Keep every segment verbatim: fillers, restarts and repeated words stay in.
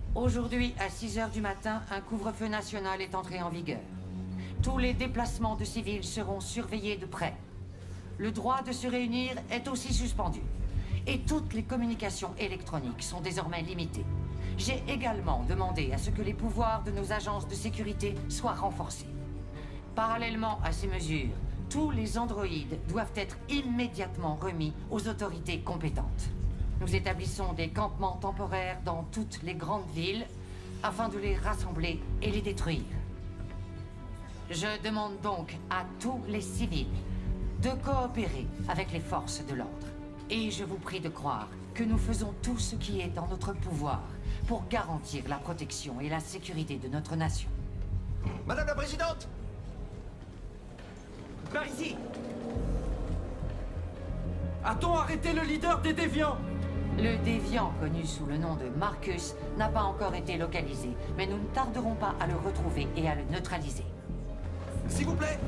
Aujourd'hui, à six heures du matin, un couvre-feu national est entré en vigueur. Tous les déplacements de civils seront surveillés de près. Le droit de se réunir est aussi suspendu. Et toutes les communications électroniques sont désormais limitées. J'ai également demandé à ce que les pouvoirs de nos agences de sécurité soient renforcés. Parallèlement à ces mesures, tous les androïdes doivent être immédiatement remis aux autorités compétentes. Nous établissons des campements temporaires dans toutes les grandes villes afin de les rassembler et les détruire. Je demande donc à tous les civils de coopérer avec les forces de l'ordre. Et je vous prie de croire que nous faisons tout ce qui est en notre pouvoir pour garantir la protection et la sécurité de notre nation. Madame la Présidente! Par ici! A-t-on arrêté le leader des déviants? Le déviant, connu sous le nom de Marcus, n'a pas encore été localisé, mais nous ne tarderons pas à le retrouver et à le neutraliser. S'il vous plaît!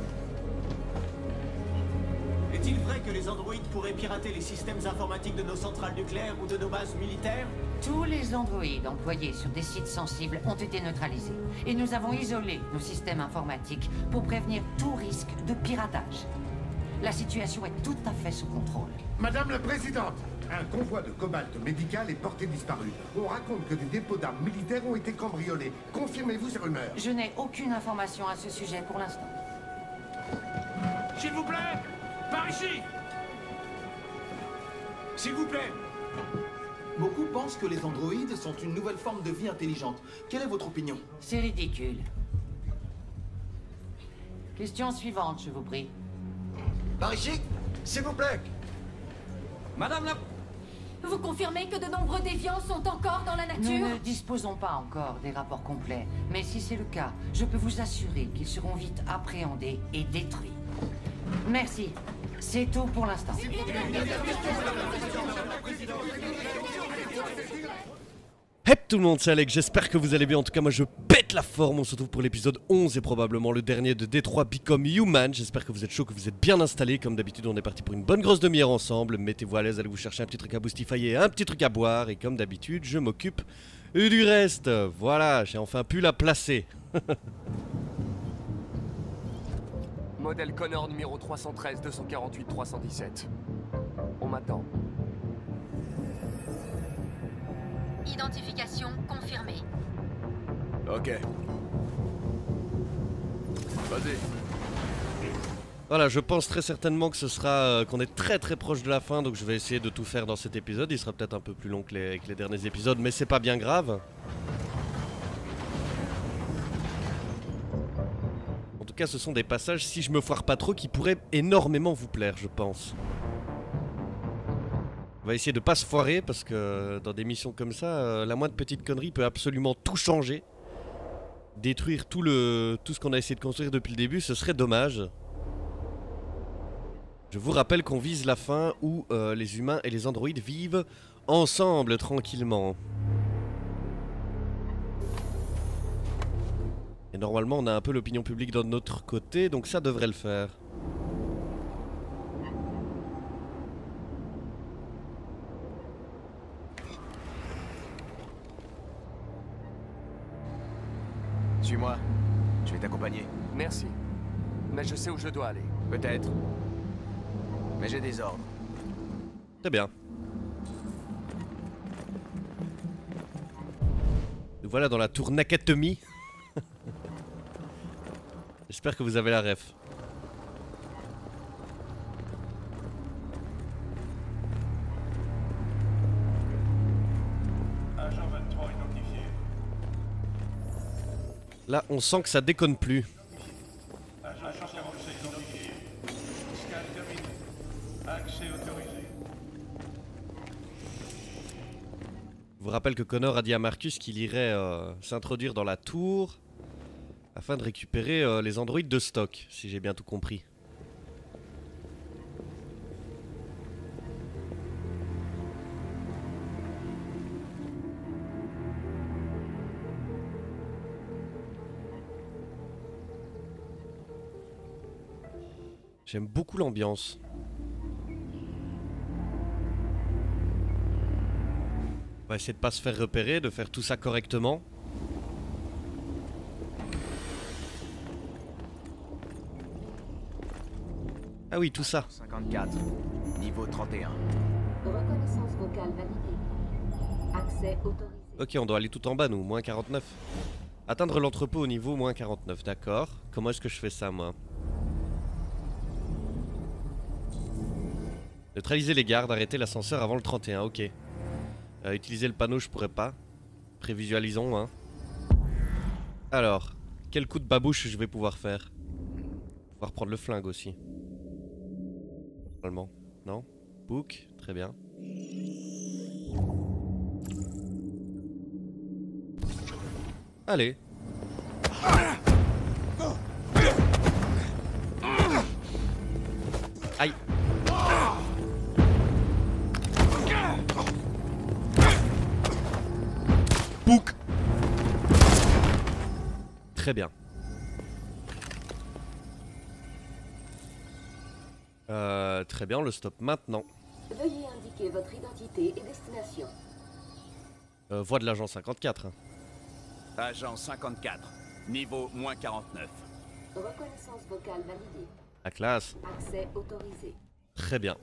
Est-il vrai que les androïdes pourraient pirater les systèmes informatiques de nos centrales nucléaires ou de nos bases militaires? Tous les androïdes employés sur des sites sensibles ont été neutralisés. Et nous avons isolé nos systèmes informatiques pour prévenir tout risque de piratage. La situation est tout à fait sous contrôle. Madame la Présidente, un convoi de cobalt médical est porté disparu. On raconte que des dépôts d'armes militaires ont été cambriolés. Confirmez-vous ces rumeurs? Je n'ai aucune information à ce sujet pour l'instant. S'il vous plaît! Par ici! S'il vous plaît! Beaucoup pensent que les androïdes sont une nouvelle forme de vie intelligente. Quelle est votre opinion? C'est ridicule. Question suivante, je vous prie. Par ici, s'il vous plaît. Madame la... Vous confirmez que de nombreux déviants sont encore dans la nature? Nous ne disposons pas encore des rapports complets, mais si c'est le cas, je peux vous assurer qu'ils seront vite appréhendés et détruits. Merci. C'est tout pour l'instant. Hep tout le monde, c'est Alex, j'espère que vous allez bien, en tout cas moi je pète la forme, on se retrouve pour l'épisode onze et probablement le dernier de Détroit Become Human. J'espère que vous êtes chaud, que vous êtes bien installés, comme d'habitude on est parti pour une bonne grosse demi-heure ensemble. Mettez-vous à l'aise, allez vous chercher un petit truc à boostifier, un petit truc à boire, et comme d'habitude je m'occupe du reste. Voilà, j'ai enfin pu la placer. Modèle Connor numéro trois cent treize deux cent quarante-huit trois cent dix-sept. On m'attend. Identification confirmée. Ok. Vas-y. Voilà, je pense très certainement que ce sera euh, qu'on est très très proche de la fin, donc je vais essayer de tout faire dans cet épisode. Il sera peut-être un peu plus long que les, que les derniers épisodes, mais c'est pas bien grave. En tout cas, ce sont des passages, si je me foire pas trop, qui pourraient énormément vous plaire, je pense. On va essayer de pas se foirer, parce que dans des missions comme ça, euh, la moindre petite connerie peut absolument tout changer. Détruire tout, le, tout ce qu'on a essayé de construire depuis le début, ce serait dommage. Je vous rappelle qu'on vise la fin où euh, les humains et les androïdes vivent ensemble, tranquillement. Et normalement, on a un peu l'opinion publique de notre côté, donc ça devrait le faire. Suis-moi. Je vais t'accompagner. Merci. Mais je sais où je dois aller. Peut-être. Mais j'ai des ordres. Très bien. Nous voilà dans la tour Nakatomi. J'espère que vous avez la ref. Agent vingt-trois identifié. Là, on sent que ça déconne plus. Agent quarante-sept identifié. Scan terminé. Accès autorisé. Je vous rappelle que Connor a dit à Marcus qu'il irait euh, s'introduire dans la tour afin de récupérer euh, les androïdes de stock, si j'ai bien tout compris. J'aime beaucoup l'ambiance. va essayer de pas se faire repérer, de faire tout ça correctement. Ah oui, tout ça. cinquante-quatre. Niveau trente et un. Reconnaissance vocale validée. Accès autorisé. Ok, on doit aller tout en bas, nous. Moins quarante-neuf. Atteindre l'entrepôt au niveau moins quarante-neuf, d'accord. Comment est-ce que je fais ça, moi? Neutraliser les gardes, arrêter l'ascenseur avant le trente et un, ok. Euh, utiliser le panneau, je pourrais pas. Prévisualisons, hein. Alors, quel coup de babouche je vais pouvoir faire? Pouvoir prendre le flingue aussi. Normalement. Non? Book, très bien. Allez. Aïe. Book. Très bien. Euh, très bien, on le stoppe maintenant. Veuillez indiquer votre identité et destination. Euh, voix de l'agent cinquante-quatre. Agent cinquante-quatre. Niveau moins quarante-neuf. Reconnaissance vocale validée. La classe. Accès autorisé. Très bien.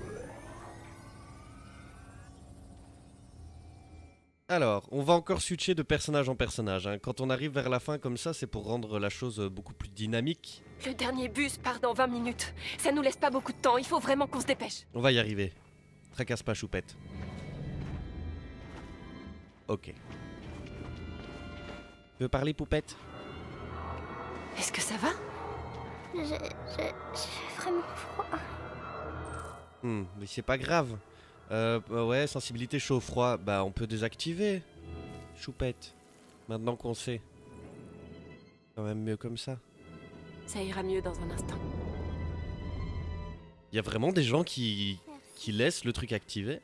Alors, on va encore switcher de personnage en personnage. Hein. Quand on arrive vers la fin comme ça, c'est pour rendre la chose beaucoup plus dynamique. Le dernier bus part dans vingt minutes. Ça nous laisse pas beaucoup de temps, il faut vraiment qu'on se dépêche. On va y arriver. Tracasse pas, choupette. Ok. Tu veux parler, poupette? Est-ce que ça va? J'ai... j'ai... j'ai vraiment froid. Hmm, mais c'est pas grave. Euh, bah ouais, sensibilité chaud-froid, bah on peut désactiver. Choupette. Maintenant qu'on sait. Quand même mieux comme ça. Ça ira mieux dans un instant. Il y a vraiment des gens qui... qui laissent le truc activé.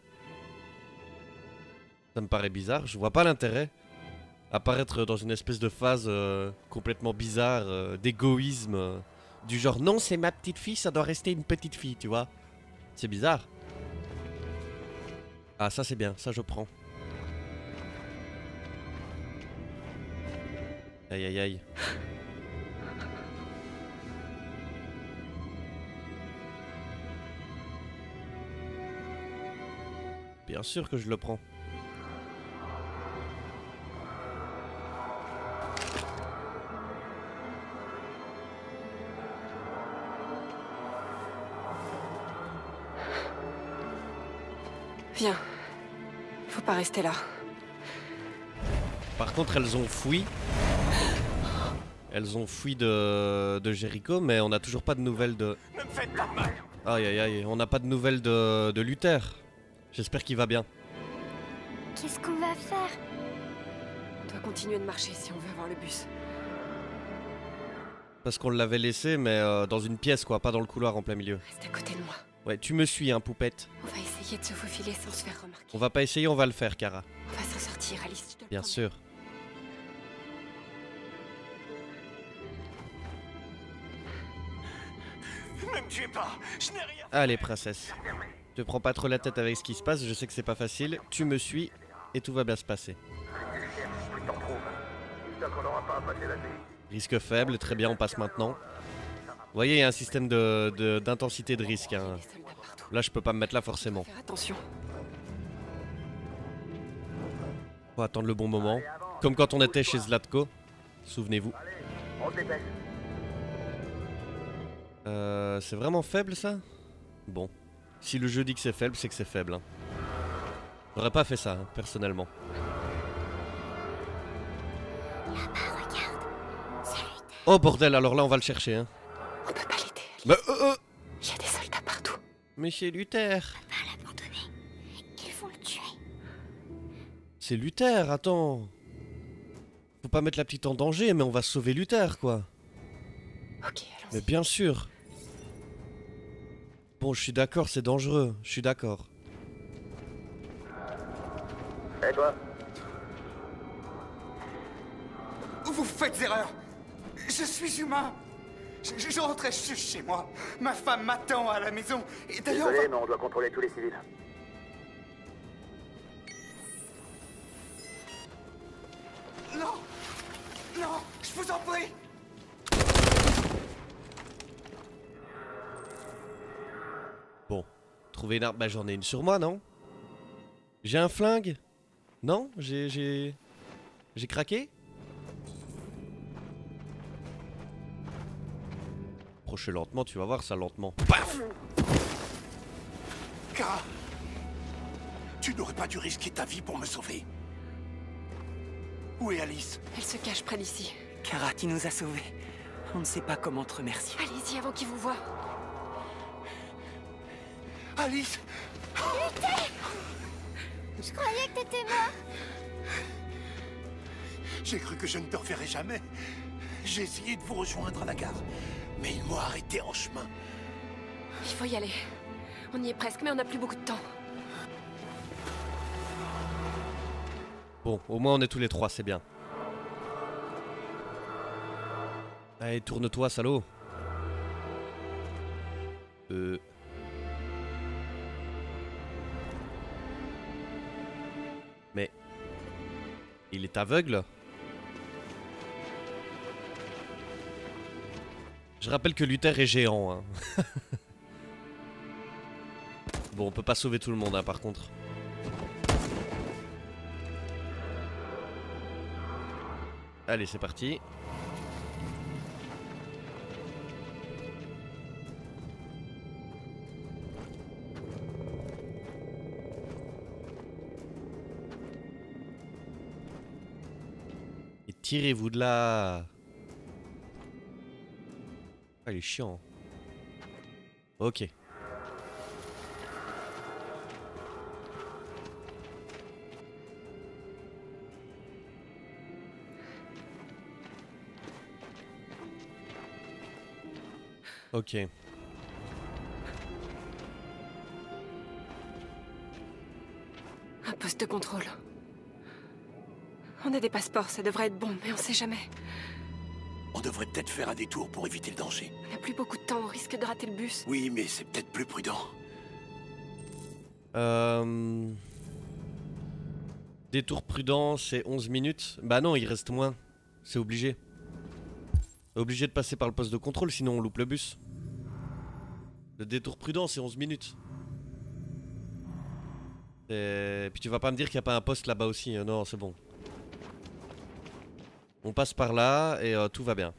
Ça me paraît bizarre, je vois pas l'intérêt. Apparaître dans une espèce de phase euh, complètement bizarre, euh, d'égoïsme. Euh, du genre, non, c'est ma petite fille, ça doit rester une petite fille, tu vois. C'est bizarre. Ah, ça c'est bien, ça je prends. Aïe aïe aïe. Bien sûr que je le prends. Viens. Faut pas rester là. Par contre, elles ont fui. Elles ont fui de, de Jericho, mais on n'a toujours pas de nouvelles de... Ne me faites pas mal. Aïe aïe aïe, on n'a pas de nouvelles de, de Luther. J'espère qu'il va bien. Qu'est-ce qu'on va faire? On doit continuer de marcher si on veut avoir le bus. Parce qu'on l'avait laissé, mais euh, dans une pièce quoi, pas dans le couloir en plein milieu. Reste à côté de moi. Ouais, tu me suis, hein, poupette. On va essayer de se faufiler sans se faire remarquer. On va pas essayer, on va le faire, Kara. On va s'en sortir, Alice, je te le Bien promets. sûr. Ne me tuez pas, je n'ai rien. Allez, princesse. Te prends pas trop la tête avec ce qui se passe, je sais que c'est pas facile. Tu me suis et tout va bien se passer. Risque faible, très bien, on passe maintenant. Vous voyez, il y a un système de, de, d'intensité de risque. Hein. Là, je peux pas me mettre là forcément. Faire attention. Faut attendre le bon moment. Comme quand on était chez Zlatko. Souvenez-vous. Euh, c'est vraiment faible ça? Bon. Si le jeu dit que c'est faible, c'est que c'est faible. Hein. J'aurais pas fait ça, hein, personnellement. Là-bas, regarde. C'est Luther. Oh bordel, alors là on va le chercher. Hein. On peut pas l'aider, Alice. Bah, euh, euh. Il y a des soldats partout. Mais c'est Luther. On va pas l'abandonner. Ils vont le tuer. C'est Luther, attends. Faut pas mettre la petite en danger, mais on va sauver Luther, quoi. Ok, allons-y. Mais bien sûr. Bon, je suis d'accord, c'est dangereux. Je suis d'accord. Et toi? Vous faites erreur. Je suis humain. Je, je, je rentrais juste chez moi. Ma femme m'attend à la maison. Et d'ailleurs... Désolé, mais on doit contrôler tous les civils. Je vous en prie. Bon, trouver une arme, bah j'en ai une sur moi, non? J'ai un flingue? Non? J'ai... j'ai... J'ai craqué? Approche lentement, tu vas voir ça lentement. Paf! Kara, tu n'aurais pas dû risquer ta vie pour me sauver. Où est Alice? Elle se cache près d'ici. Kara, tu nous as sauvés. On ne sait pas comment te remercier. Allez-y avant qu'il vous voie. Alice! Luther! Je croyais que t'étais mort. J'ai cru que je ne te reverrais jamais. J'ai essayé de vous rejoindre à la gare, mais ils m'ont arrêté en chemin. Il faut y aller. On y est presque, mais on n'a plus beaucoup de temps. Bon, au moins on est tous les trois, c'est bien. Allez, tourne-toi, salaud. Euh... Mais... Il est aveugle? Je rappelle que Luther est géant, hein. Bon, on peut pas sauver tout le monde, hein, par contre. Allez, c'est parti. Et tirez-vous de là. Ah, il est chiant. Ok. Ok. Un poste de contrôle. On a des passeports, ça devrait être bon, mais on sait jamais. On devrait peut-être faire un détour pour éviter le danger. On n'a plus beaucoup de temps, on risque de rater le bus. Oui, mais c'est peut-être plus prudent. Euh... Détour prudent, c'est onze minutes. Bah non, il reste moins. C'est obligé. Obligé de passer par le poste de contrôle, sinon on loupe le bus. Le détour prudent, c'est onze minutes. Et puis tu vas pas me dire qu'il n'y a pas un poste là-bas aussi. Non, c'est bon. On passe par là et euh, tout va bien.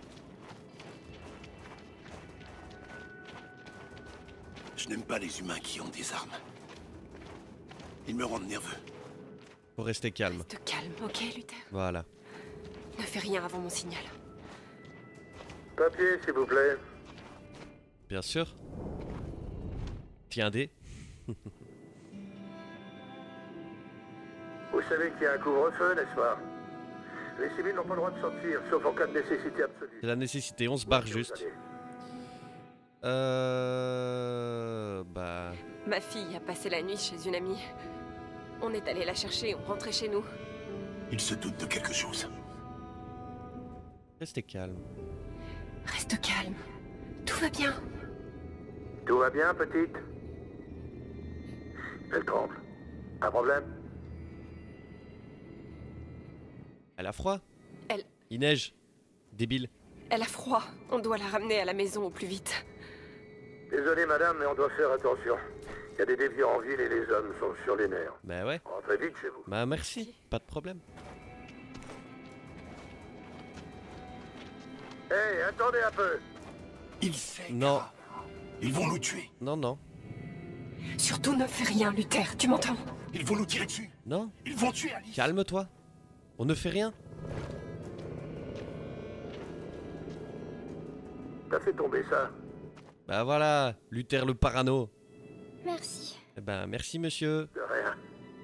Je n'aime pas les humains qui ont des armes. Ils me rendent nerveux. Faut rester calme. Reste calme, ok, Luther? Voilà. Ne fais rien avant mon signal. Papier, s'il vous plaît. Bien sûr. Tiens, dé. Vous savez qu'il y a un couvre-feu, n'est-ce pas? Les civils n'ont pas le droit de sortir, sauf en cas de nécessité absolue. C'est la nécessité, on se barre juste. Euh... Bah... Ma fille a passé la nuit chez une amie. On est allé la chercher, on rentrait chez nous. Il se doute de quelque chose. Restez calme. Reste calme. Tout va bien. Tout va bien, petite? Elle tremble. Un problème? Elle a froid. Elle... Il neige. Débile. Elle a froid. On doit la ramener à la maison au plus vite. Désolé, madame, mais on doit faire attention. Il y a des déviants en ville et les hommes sont sur les nerfs. Bah ouais. Rentrez vite chez vous. Bah merci, pas de problème. Hé, hey, attendez un peu. Il sait. Non. Kara. Ils vont nous tuer. Non, non. Surtout ne fais rien, Luther, tu m'entends? Ils vont nous tirer dessus. Non. Ils vont tuer Alice. Calme-toi. On ne fait rien. T'as fait tomber ça? Bah voilà, Luther le parano. Merci. Eh ben merci monsieur. De rien.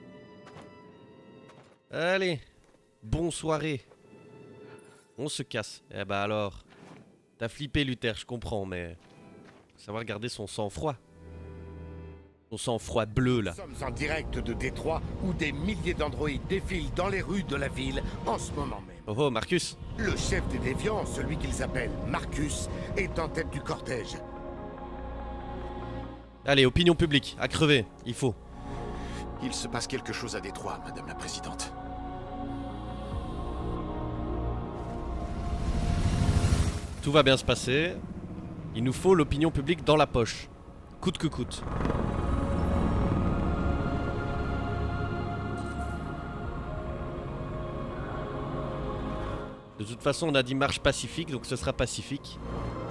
Allez, bonne soirée. On se casse. Eh ben alors, t'as flippé Luther, je comprends, mais faut savoir garder son sang-froid. Son sang-froid bleu là. Nous sommes en direct de Détroit où des milliers d'androïdes défilent dans les rues de la ville en ce moment même. Oh oh, Marcus. Le chef des déviants, celui qu'ils appellent Marcus, est en tête du cortège. Allez, opinion publique, à crever, il faut. Il se passe quelque chose à Détroit, Madame la Présidente. Tout va bien se passer. Il nous faut l'opinion publique dans la poche. Coûte que coûte. De toute façon, on a dit marche pacifique, donc ce sera pacifique.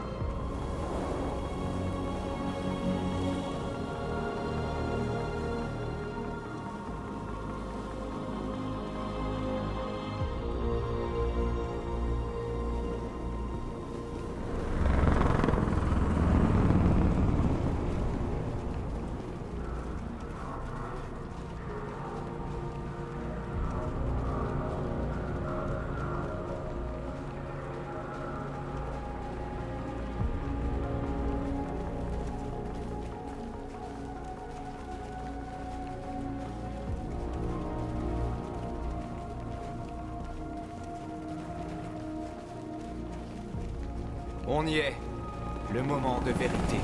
On y est. Le moment de vérité.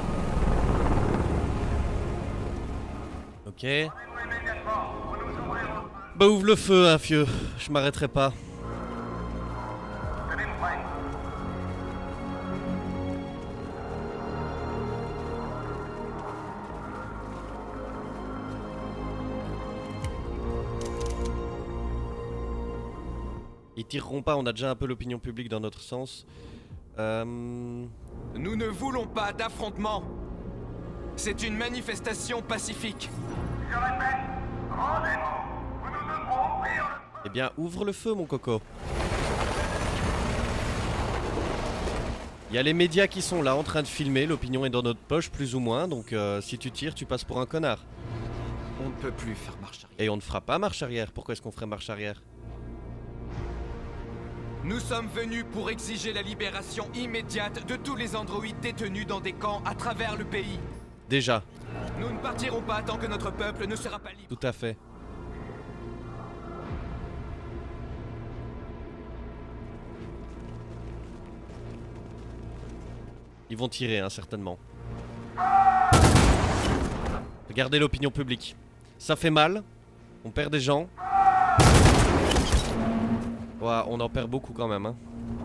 Ok. Bah ouvre le feu, hein, fieu. Je m'arrêterai pas. Ils tireront pas, on a déjà un peu l'opinion publique dans notre sens. Euh... Nous ne voulons pas d'affrontement. C'est une manifestation pacifique. Je répète, rendez-vous. Nous devrons ouvrir le... Eh bien, ouvre le feu, mon coco. Il y a les médias qui sont là en train de filmer, l'opinion est dans notre poche, plus ou moins, donc euh, si tu tires, tu passes pour un connard. On ne peut plus faire marche arrière. Et on ne fera pas marche arrière. Pourquoi est-ce qu'on ferait marche arrière? Nous sommes venus pour exiger la libération immédiate de tous les androïdes détenus dans des camps à travers le pays. Déjà. Nous ne partirons pas tant que notre peuple ne sera pas libre. Tout à fait. Ils vont tirer, hein, certainement. Regardez l'opinion publique. Ça fait mal. On perd des gens. Ouais, on en perd beaucoup quand même, hein.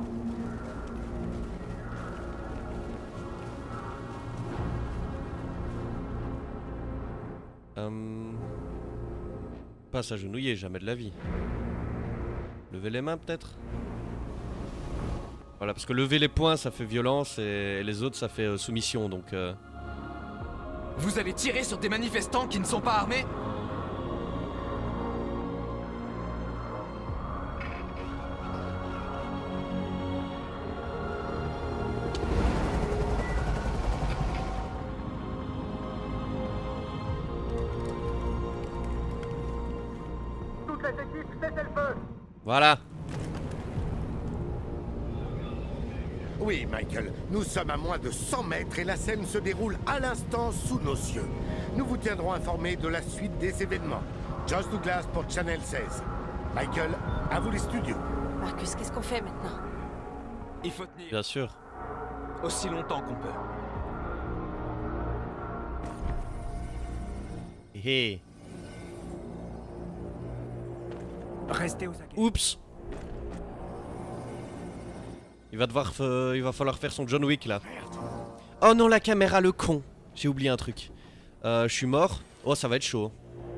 Euh... Pas s'agenouiller, jamais de la vie. Lever les mains peut-être. Voilà, parce que lever les poings ça fait violence et les autres ça fait euh, soumission, donc... Euh... Vous allez tirer sur des manifestants qui ne sont pas armés ? Voilà. Oui, Michael, nous sommes à moins de cent mètres et la scène se déroule à l'instant sous nos cieux. Nous vous tiendrons informés de la suite des événements. Josh Douglas pour Channel seize. Michael, à vous les studios. Marcus, qu'est-ce qu'on fait maintenant? Il faut tenir. Bien sûr. Aussi longtemps qu'on peut. Hé hé. Restez aux aguets. Oups. Il va devoir, euh, il va falloir faire son John Wick là. Oh non, la caméra, le con. J'ai oublié un truc. Euh, je suis mort. Oh, ça va être chaud.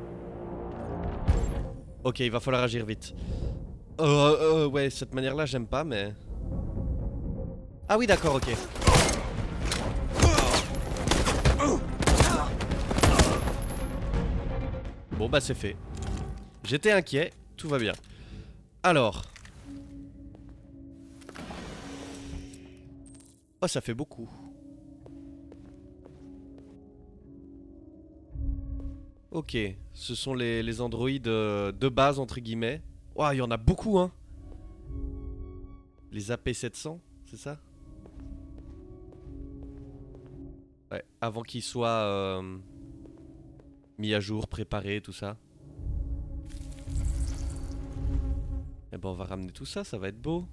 Ok, il va falloir agir vite. Euh, euh ouais, cette manière-là, j'aime pas, mais... Ah oui, d'accord, ok. Bon, bah c'est fait. J'étais inquiet, tout va bien. Alors... Oh, ça fait beaucoup. Ok, ce sont les, les androïdes euh, de base, entre guillemets. Oh, il y en a beaucoup, hein. Les A P sept cents, c'est ça? Ouais, avant qu'ils soient euh, mis à jour, préparés, tout ça. Eh ben, on va ramener tout ça, ça va être beau.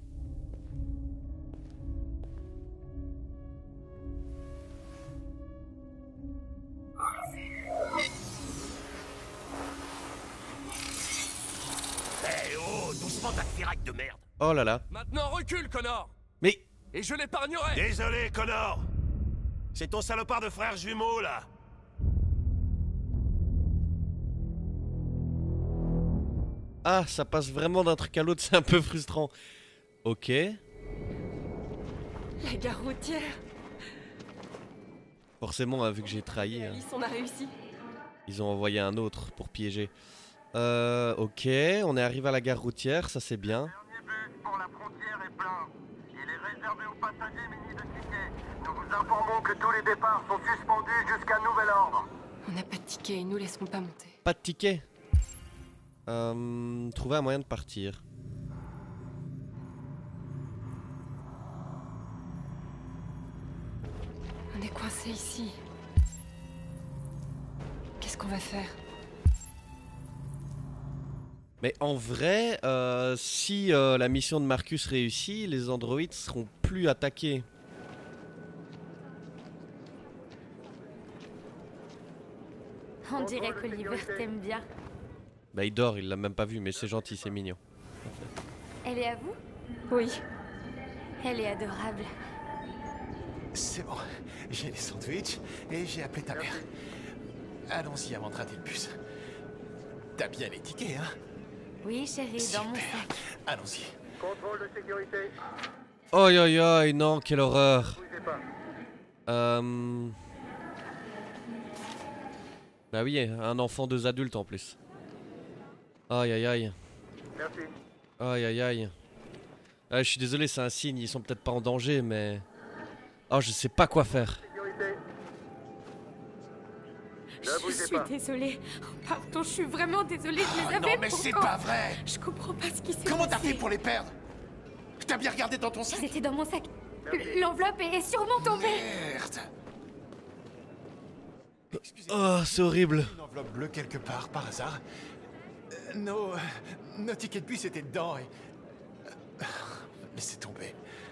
Eh oh, doucement ta firaque de merde. Oh là là. Maintenant recule, Connor. Mais... Et je l'épargnerai. Désolé, Connor. C'est ton salopard de frère jumeau, là. Ah, ça passe vraiment d'un truc à l'autre, c'est un peu frustrant. Ok. La gare routière. Forcément, hein, vu que j'ai trahi. Hein. Alice, on a réussi. Ils ont envoyé un autre pour piéger. Euh, ok, on est arrivé à la gare routière, ça c'est bien. Pour la frontière est plein. Il est réservé aux passagers munis de tickets. Nous vous informons que tous les départs sont suspendus jusqu'à nouvel ordre. On n'a pas de ticket, ils nous laisseront pas monter. Pas de ticket. Euh, trouver un moyen de partir. On est coincé ici. Qu'est-ce qu'on va faire? Mais en vrai, euh, si euh, la mission de Marcus réussit, les androïdes seront plus attaqués. On dirait qu'Oliver t'aime bien. Bah il dort, il l'a même pas vu, mais c'est gentil, c'est mignon. Elle est à vous? Oui. Elle est adorable. C'est bon, j'ai les sandwichs et j'ai appelé ta mère. Allons-y avant de rater le bus. T'as bien les tickets, hein? Oui, chérie, dans mon sac. Allons-y. Contrôle de sécurité. Aïe aïe aïe, non, quelle horreur. Bougez pas. Euh... Bah oui, un enfant, deux adultes en plus. Aïe aïe aïe. Merci. Aïe aïe aïe. Ah, je suis désolé, c'est un signe, ils sont peut-être pas en danger, mais... Oh, je sais pas quoi faire. Sécurité. Ne Je bougez suis pas. désolée. Pardon, je suis vraiment désolée, je les Oh, avais non, mais c'est pourtant. pas vrai. Je comprends pas ce qui s'est passé. Comment t'as fait pour les perdre? T'as bien regardé dans ton sac? C'était dans mon sac. L- L'enveloppe est sûrement tombée. Merde. Oh, c'est horrible. Une enveloppe bleue quelque part, par hasard. Euh, nos... nos tickets de bus étaient dedans et... Euh, laissez tomber.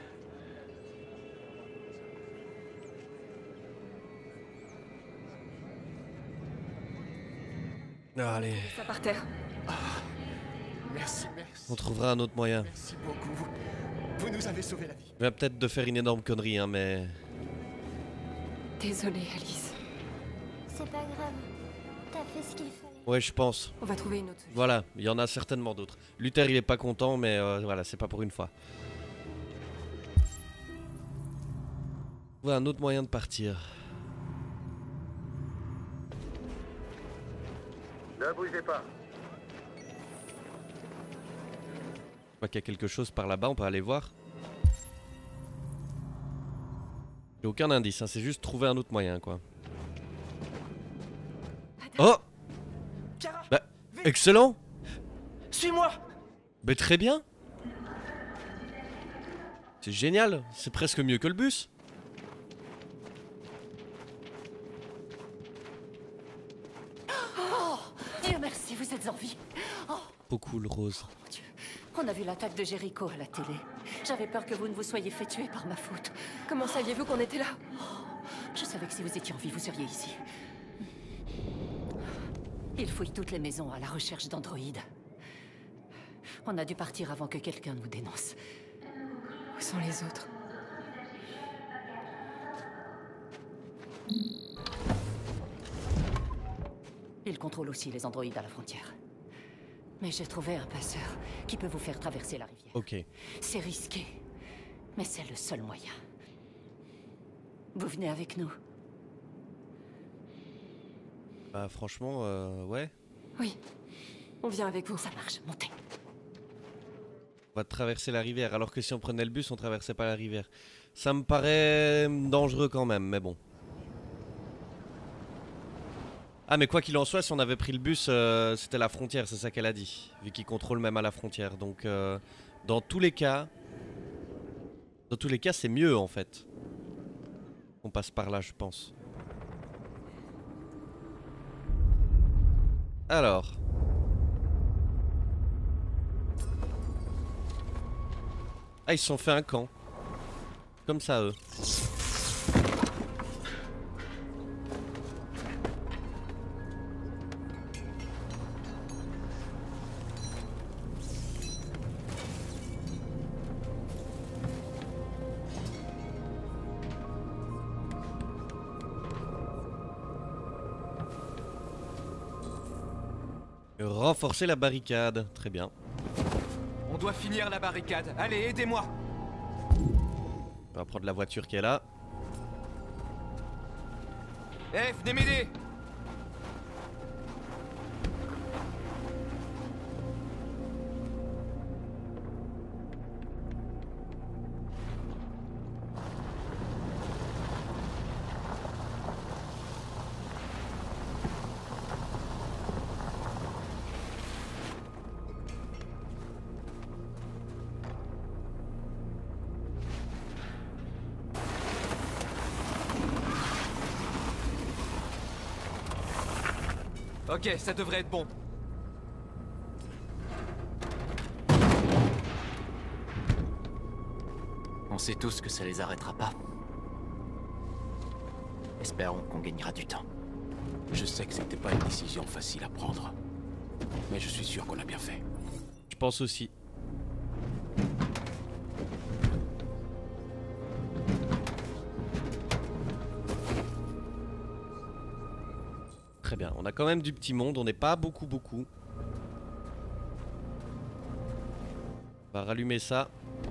Allez, Ça par terre. Merci, merci. on trouvera un autre moyen. Merci beaucoup. Vous nous avez sauvé la vie. Je viens peut-être de faire une énorme connerie, hein, mais... Désolée, Alice. C'est pas grave. T'as fait ce qu'il fallait. Ouais, je pense. On va trouver une autre solution. Voilà, il y en a certainement d'autres. Luther, il est pas content, mais euh, voilà, c'est pas pour une fois. Trouver un autre moyen de partir. Ne bougez pas. Je vois qu'il y a quelque chose par là-bas, on peut aller voir. J'ai aucun indice, hein, c'est juste trouver un autre moyen, quoi. Oh! Bah, excellent! Suis-moi! Bah, très bien! C'est génial, c'est presque mieux que le bus. Oh, Dieu merci, vous êtes en vie. Oh, Trop cool, Rose. mon Dieu. On a vu l'attaque de Jericho à la télé. J'avais peur que vous ne vous soyez fait tuer par ma faute. Comment saviez-vous qu'on était là? Je savais que si vous étiez en vie, vous seriez ici. Ils fouillent toutes les maisons à la recherche d'androïdes. On a dû partir avant que quelqu'un nous dénonce. Où sont les autres? Ils contrôlent aussi les androïdes à la frontière. Mais j'ai trouvé un passeur qui peut vous faire traverser la rivière. Ok. C'est risqué, mais c'est le seul moyen. Vous venez avec nous? Bah franchement, euh, ouais. Oui, on vient avec vous. Ça marche, montez. On va traverser la rivière, alors que si on prenait le bus, on traversait pas la rivière. Ça me paraît dangereux quand même, mais bon. Ah mais quoi qu'il en soit, si on avait pris le bus, euh, c'était la frontière, c'est ça qu'elle a dit. Vu qu'ils contrôlent même à la frontière. Donc euh, dans tous les cas... Dans tous les cas, c'est mieux en fait. On passe par là, je pense. Alors... Ah, ils se sont fait un camp. Comme ça, eux. Renforcer la barricade, très bien. On doit finir la barricade. Allez, aidez-moi. On va prendre la voiture qui est là. Eh, venez m'aider. Ok, ça devrait être bon. On sait tous que ça les arrêtera pas. Espérons qu'on gagnera du temps. Je sais que c'était pas une décision facile à prendre. Mais je suis sûr qu'on a bien fait. Je pense aussi. Très bien, on a quand même du petit monde, on n'est pas beaucoup beaucoup. On va rallumer ça.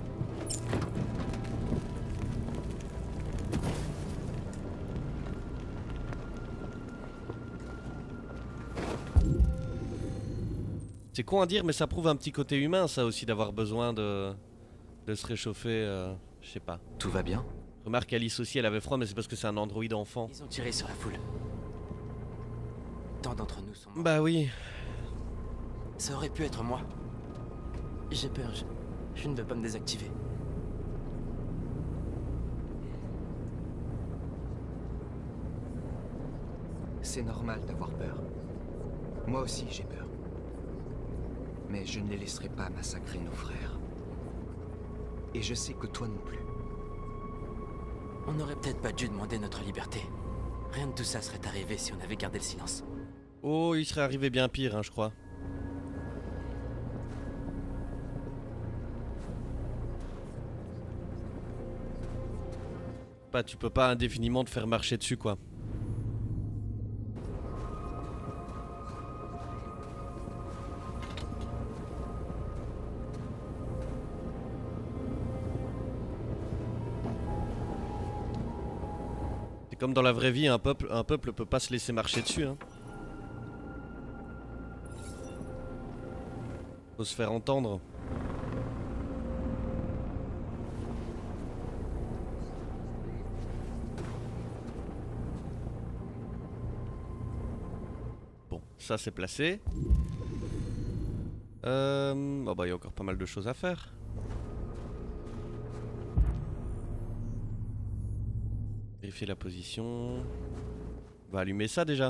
C'est con à dire, mais ça prouve un petit côté humain, ça aussi, d'avoir besoin de, de se réchauffer, euh, je sais pas. Tout va bien? Remarque, Alice aussi, elle avait froid, mais c'est parce que c'est un androïde enfant. Ils ont tiré sur la foule. Tant d'entre nous sont morts. Bah oui. Ça aurait pu être moi. J'ai peur, je... je ne veux pas me désactiver. C'est normal d'avoir peur. Moi aussi j'ai peur. Mais je ne les laisserai pas massacrer nos frères. Et je sais que toi non plus. On n'aurait peut-être pas dû demander notre liberté. Rien de tout ça serait arrivé si on avait gardé le silence. Oh, il serait arrivé bien pire, hein, je crois. Bah, tu peux pas indéfiniment te faire marcher dessus, quoi. C'est comme dans la vraie vie, un peuple, un peuple peut pas se laisser marcher dessus, hein. Faut se faire entendre. Bon, ça c'est placé. Euh... Oh bah il y a encore pas mal de choses à faire. Vérifier la position. On va allumer ça déjà.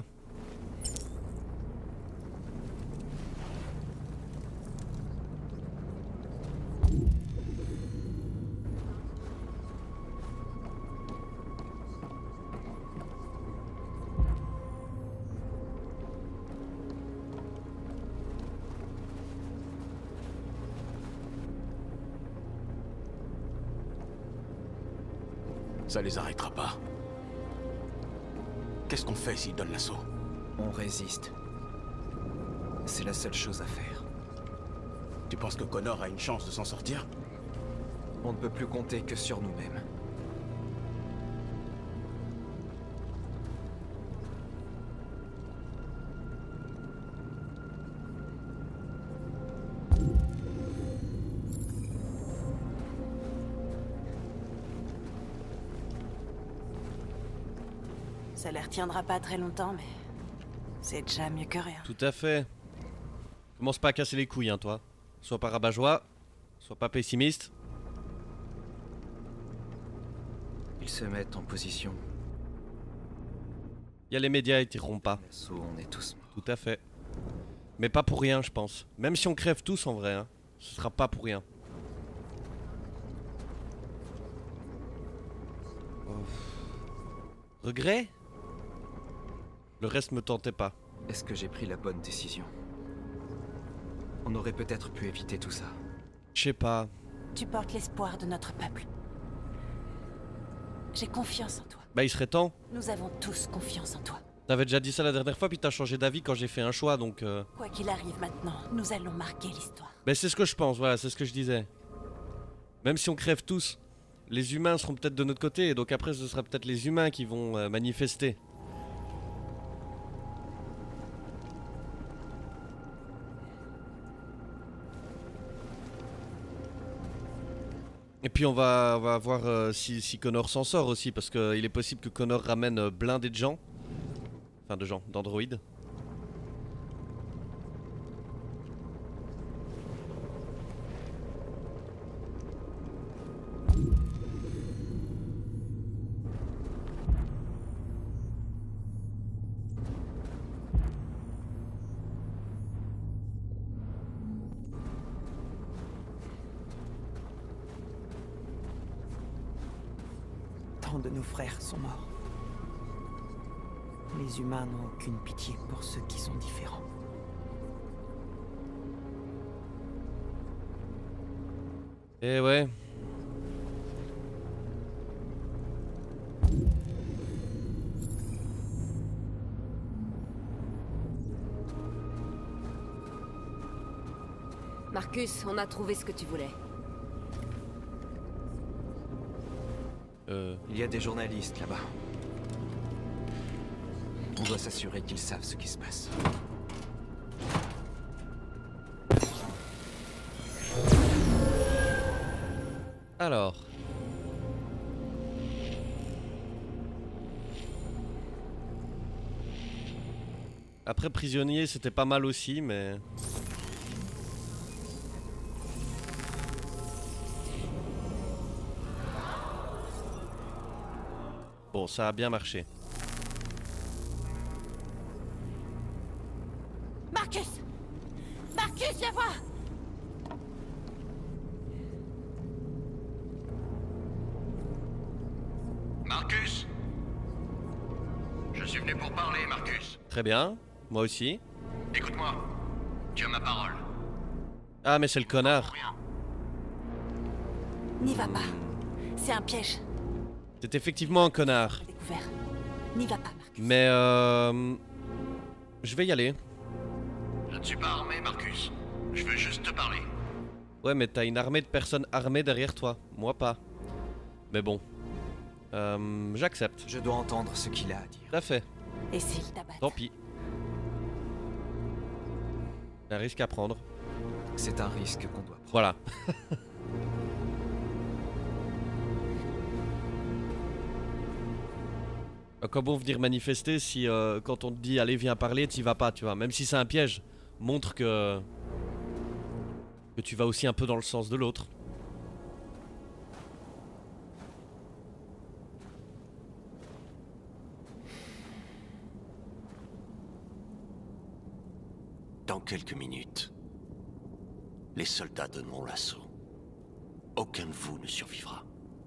Ça les arrêtera pas. Qu'est-ce qu'on fait s'ils donnent l'assaut? On résiste. C'est la seule chose à faire. Tu penses que Connor a une chance de s'en sortir? On ne peut plus compter que sur nous-mêmes. Ça les retiendra pas très longtemps, mais c'est déjà mieux que rien. Tout à fait. Commence pas à casser les couilles, hein, toi. Sois pas rabat-joie, sois pas pessimiste. Ils se mettent en position. Il y a les médias, ils tireront pas. On est tous morts. Tout à fait. Mais pas pour rien, je pense. Même si on crève tous en vrai, hein, ce sera pas pour rien. Oh. Regret? Le reste me tentait pas. Est-ce que j'ai pris la bonne décision? On aurait peut-être pu éviter tout ça. Je sais pas. Tu portes l'espoir de notre peuple. J'ai confiance en toi. Bah il serait temps. Nous avons tous confiance en toi. T'avais déjà dit ça la dernière fois, puis t'as changé d'avis quand j'ai fait un choix, donc... Euh... Quoi qu'il arrive maintenant, nous allons marquer l'histoire. Ben c'est ce que je pense, voilà, c'est ce que je disais. Même si on crève tous, les humains seront peut-être de notre côté, et donc après ce sera peut-être les humains qui vont euh, manifester. Et puis on va, on va voir euh, si, si Connor s'en sort aussi, parce qu'il est possible que Connor ramène euh, blindé de gens. Enfin de gens, d'androïdes. Tant de nos frères sont morts. Les humains n'ont aucune pitié pour ceux qui sont différents. Eh ouais. Marcus, on a trouvé ce que tu voulais. Euh... Il y a des journalistes là-bas. On doit s'assurer qu'ils savent ce qui se passe. Alors... Après prisonnier, c'était pas mal aussi, mais... Bon, ça a bien marché. Marcus! Marcus, viens voir! Marcus? Je suis venu pour parler, Marcus. Très bien, moi aussi. Écoute-moi, tu as ma parole. Ah mais c'est le connard. N'y va pas. C'est un piège. C'est effectivement un connard. Découvert. N'y va pas, Marcus. Mais euh... je vais y aller. Je ne suis pas armé, Marcus. Je veux juste te parler. Ouais mais t'as une armée de personnes armées derrière toi. Moi pas. Mais bon. Euh, j'accepte. Je dois entendre ce qu'il a à dire. Tout à fait. Et s'il t'abatte? Tant pis. Un risque à prendre. C'est un risque qu'on doit prendre. Voilà. Quoi bon venir manifester si euh, quand on te dit allez viens parler, t'y vas pas, tu vois. Même si c'est un piège, montre que que tu vas aussi un peu dans le sens de l'autre. Dans quelques minutes, les soldats donneront l'assaut. Aucun de vous ne survivra.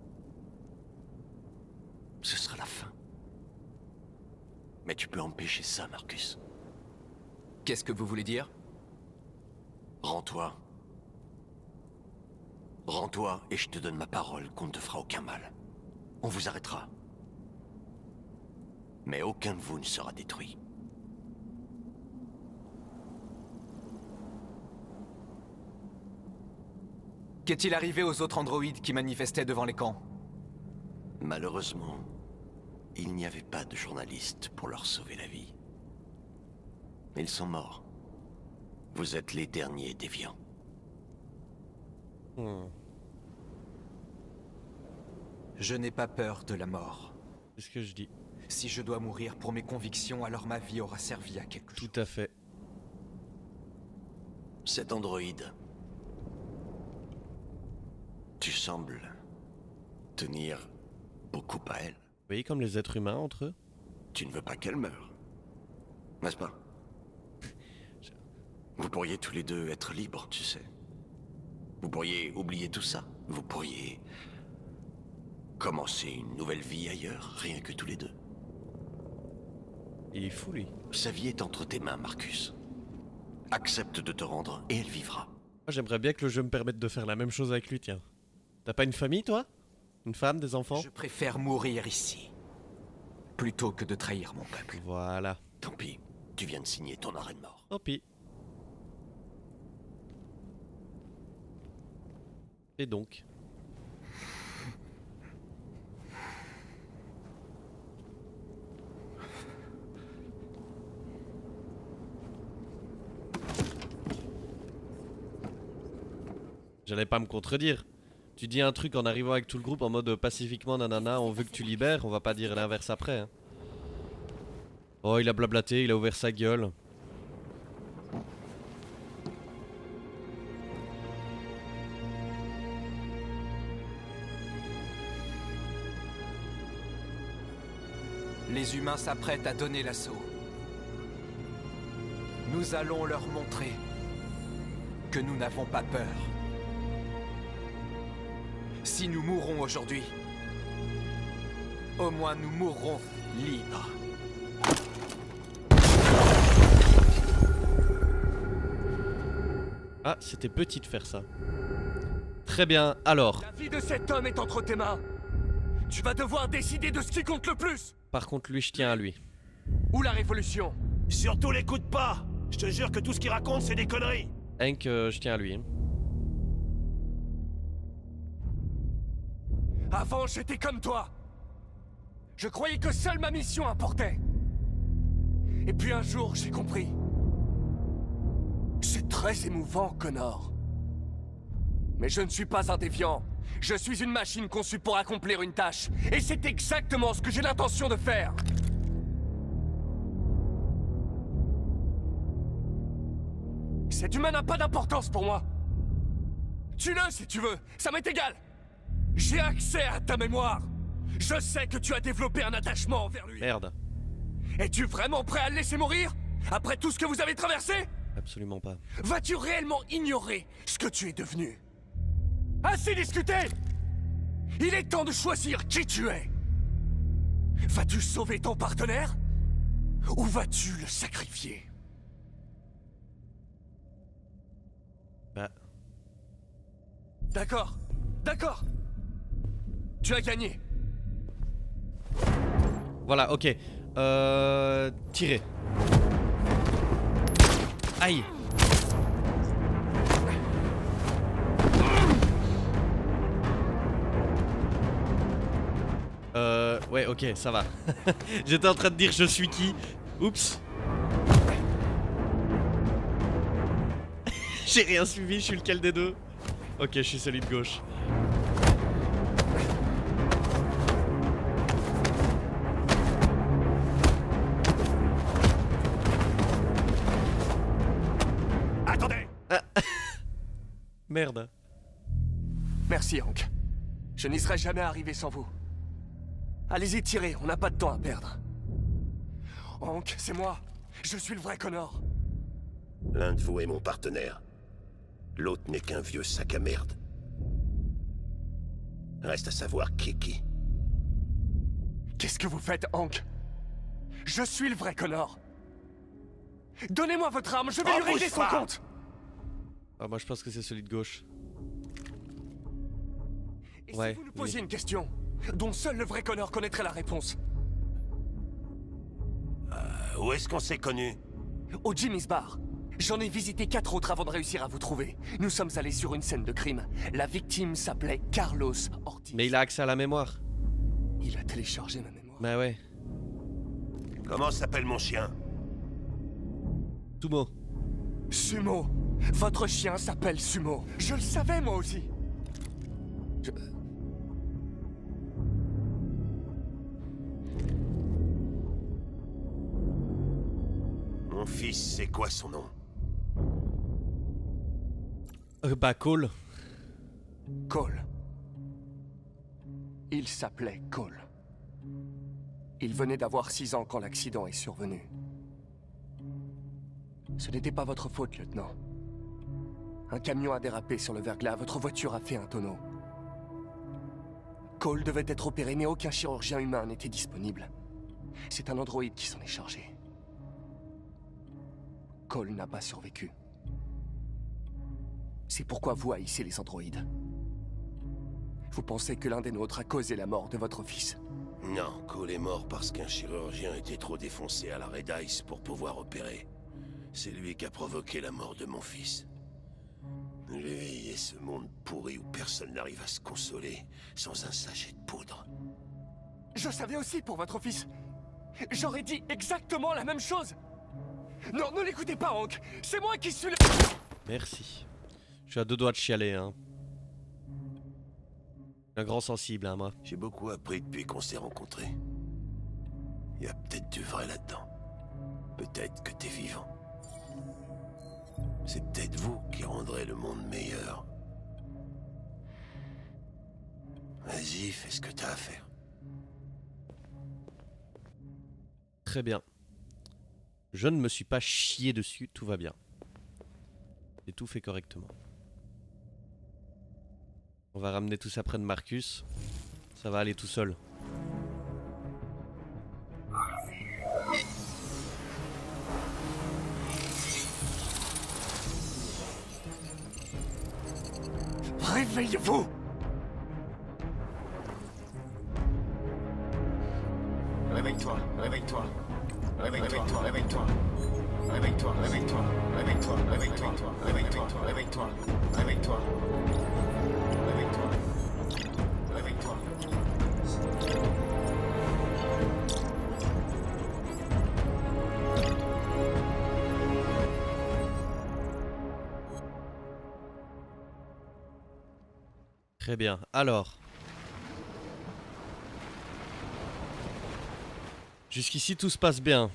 Ce sera la fin. Mais tu peux empêcher ça, Marcus. Qu'est-ce que vous voulez dire? Rends-toi. Rends-toi et je te donne ma parole qu'on ne te fera aucun mal. On vous arrêtera. Mais aucun de vous ne sera détruit. Qu'est-il arrivé aux autres androïdes qui manifestaient devant les camps? Malheureusement, il n'y avait pas de journalistes pour leur sauver la vie. Ils sont morts. Vous êtes les derniers déviants. Hmm. Je n'ai pas peur de la mort. C'est ce que je dis. Si je dois mourir pour mes convictions, alors ma vie aura servi à quelque chose. Tout à fait. Cet androïde... Tu sembles tenir beaucoup à elle. Oui, comme les êtres humains entre eux. Tu ne veux pas qu'elle meure, n'est-ce pas? Vous pourriez tous les deux être libres, tu sais. Vous pourriez oublier tout ça. Vous pourriez commencer une nouvelle vie ailleurs, rien que tous les deux. Il est fou, lui. Sa vie est entre tes mains, Marcus. Accepte de te rendre et elle vivra. J'aimerais bien que le jeu me permette de faire la même chose avec lui, tiens. T'as pas une famille, toi? Une femme, des enfants? Je préfère mourir ici. plutôt que de trahir mon peuple. Voilà. Tant pis, tu viens de signer ton arrêt de mort. Tant pis. Et donc? J'allais pas me contredire. Tu dis un truc en arrivant avec tout le groupe en mode pacifiquement nanana, on veut que tu libères, on va pas dire l'inverse après. Hein. Oh, il a blablaté, il a ouvert sa gueule. Les humains s'apprêtent à donner l'assaut. Nous allons leur montrer que nous n'avons pas peur. Si nous mourrons aujourd'hui, au moins nous mourrons libres. Ah, c'était petit de faire ça. Très bien, alors. La vie de cet homme est entre tes mains. Tu vas devoir décider de ce qui compte le plus. Par contre, lui, je tiens à lui. Ou la révolution. Surtout l'écoute pas. Je te jure que tout ce qu'il raconte, c'est des conneries. Hank, euh, je tiens à lui. Hein. Avant, j'étais comme toi. Je croyais que seule ma mission importait. Et puis un jour, j'ai compris. C'est très émouvant, Connor. Mais je ne suis pas un déviant. Je suis une machine conçue pour accomplir une tâche. Et c'est exactement ce que j'ai l'intention de faire. Cet humain n'a pas d'importance pour moi. Tue-le si tu veux, ça m'est égal. J'ai accès à ta mémoire. Je sais que tu as développé un attachement envers lui. Merde. Es-tu vraiment prêt à le laisser mourir? Après tout ce que vous avez traversé? Absolument pas. Vas-tu réellement ignorer ce que tu es devenu? Assez discuté! Il est temps de choisir qui tu es. Vas-tu sauver ton partenaire? Ou vas-tu le sacrifier? Bah... D'accord, d'accord. Tu as gagné. Voilà, ok. Euh... Tirer. Aïe. Euh... Ouais, ok, ça va. J'étais en train de dire je suis qui. Oups. J'ai rien suivi, je suis lequel des deux? Ok, je suis celui de gauche. Attendez! Ah. Merde. Merci, Hank. Je n'y serais jamais arrivé sans vous. Allez-y, tirez, on n'a pas de temps à perdre. Hank, c'est moi. Je suis le vrai Connor. L'un de vous est mon partenaire. L'autre n'est qu'un vieux sac à merde. Reste à savoir qui est qui. Qu'est-ce que vous faites, Hank? Je suis le vrai Connor. Donnez-moi votre arme, je vais Oh, lui régler bouge son pas. compte. Ah, moi je pense que c'est celui de gauche. Et Ouais, si vous nous posiez oui. une question, dont seul le vrai Connor connaîtrait la réponse? Euh, où est-ce qu'on s'est connus? Au Jimmy's Bar. J'en ai visité quatre autres avant de réussir à vous trouver. Nous sommes allés sur une scène de crime. La victime s'appelait Carlos Ortiz. Mais il a accès à la mémoire. Il a téléchargé ma mémoire. Bah ouais. Comment s'appelle mon chien? Sumo. Sumo. Votre chien s'appelle Sumo. Je le savais moi aussi. Je... Mon fils, c'est quoi son nom? Euh, bah Cole. Cole. Il s'appelait Cole. Il venait d'avoir six ans quand l'accident est survenu. Ce n'était pas votre faute, lieutenant. Un camion a dérapé sur le verglas, votre voiture a fait un tonneau. Cole devait être opéré, mais aucun chirurgien humain n'était disponible. C'est un androïde qui s'en est chargé. Cole n'a pas survécu. C'est pourquoi vous haïssez les androïdes. Vous pensez que l'un des nôtres a causé la mort de votre fils. Non, Cole est mort parce qu'un chirurgien était trop défoncé à la Red Ice pour pouvoir opérer. C'est lui qui a provoqué la mort de mon fils. Lui et ce monde pourri où personne n'arrive à se consoler sans un sachet de poudre. Je savais aussi pour votre fils. J'aurais dit exactement la même chose. Non, ne l'écoutez pas, Hank. C'est moi qui suis le... Merci. Je suis à deux doigts de chialer, hein. Un grand sensible, hein, moi. J'ai beaucoup appris depuis qu'on s'est rencontrés. Il y a peut-être du vrai là-dedans. Peut-être que t'es vivant. C'est peut-être vous qui rendrez le monde meilleur. Vas-y, fais ce que t'as à faire. Très bien. Je ne me suis pas chié dessus, tout va bien. J'ai tout fait correctement. On va ramener tout ça près de Marcus. Ça va aller tout seul. Réveillez-vous! Réveille-toi, réveille-toi. Réveille-toi, réveille-toi. Réveille-toi, réveille-toi. Réveille-toi, réveille-toi. Réveille-toi, réveille-toi. Réveille-toi. Réveille-toi. Réveille-toi. Très bien. Alors. Jusqu'ici tout se passe bien.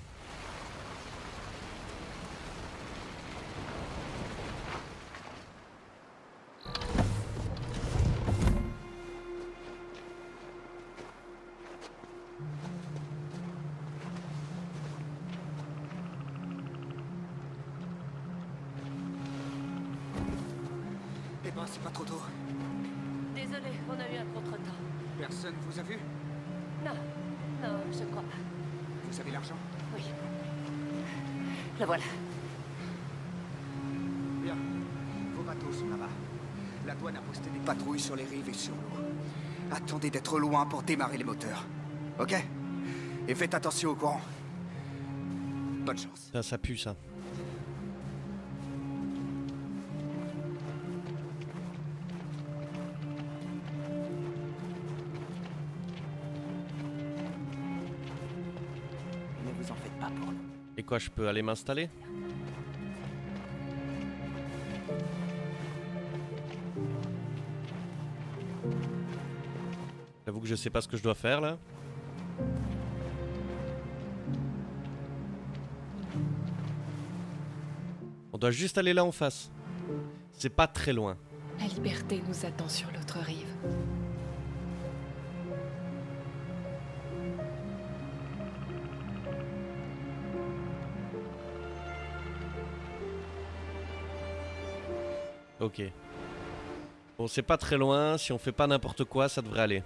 Eh ben, c'est pas trop tôt. Désolé, on a eu un contretemps. Personne vous a vu? Non, non, je crois pas. Vous avez l'argent? Oui. Le voilà. Bien. Vos bateaux sont là-bas. La douane a posté des patrouilles sur les rives et sur l'eau. Attendez d'être loin pour démarrer les moteurs. Ok? Et faites attention au courant. Bonne chance. Ça, ça pue, ça. Ne vous en faites pas pour nous. Et quoi, je peux aller m'installer? J'avoue que je sais pas ce que je dois faire là. On doit juste aller là en face. C'est pas très loin. La liberté nous attend sur l'autre rive. Ok. Bon, c'est pas très loin. Si on fait pas n'importe quoi, ça devrait aller.